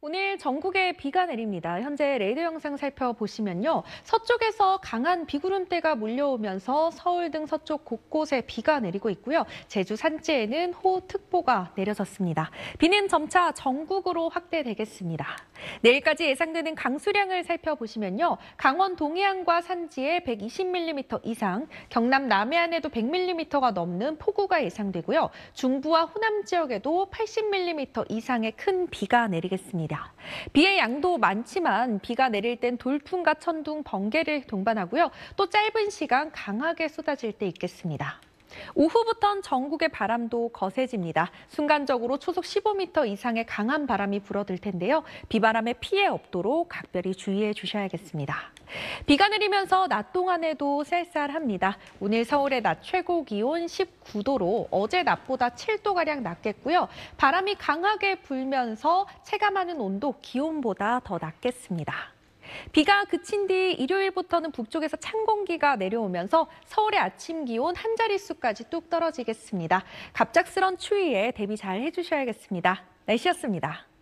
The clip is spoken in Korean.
오늘 전국에 비가 내립니다. 현재 레이더 영상 살펴보시면요. 서쪽에서 강한 비구름대가 몰려오면서 서울 등 서쪽 곳곳에 비가 내리고 있고요. 제주 산지에는 호우특보가 내려졌습니다. 비는 점차 전국으로 확대되겠습니다. 내일까지 예상되는 강수량을 살펴보시면요. 강원 동해안과 산지에 120mm 이상, 경남 남해안에도 100mm가 넘는 폭우가 예상되고요. 중부와 호남 지역에도 80mm 이상의 큰 비가 내리겠습니다. 비의 양도 많지만 비가 내릴 땐 돌풍과 천둥, 번개를 동반하고요. 또 짧은 시간 강하게 쏟아질 때 있겠습니다. 오후부터는 전국의 바람도 거세집니다. 순간적으로 초속 15m 이상의 강한 바람이 불어들 텐데요. 비바람에 피해 없도록 각별히 주의해 주셔야겠습니다. 비가 내리면서 낮 동안에도 쌀쌀합니다. 오늘 서울의 낮 최고 기온 19도로 어제 낮보다 7도가량 낮겠고요. 바람이 강하게 불면서 체감하는 온도 기온보다 더 낮겠습니다. 비가 그친 뒤 일요일부터는 북쪽에서 찬 공기가 내려오면서 서울의 아침 기온 한 자릿수까지 뚝 떨어지겠습니다. 갑작스런 추위에 대비 잘 해주셔야겠습니다. 날씨였습니다.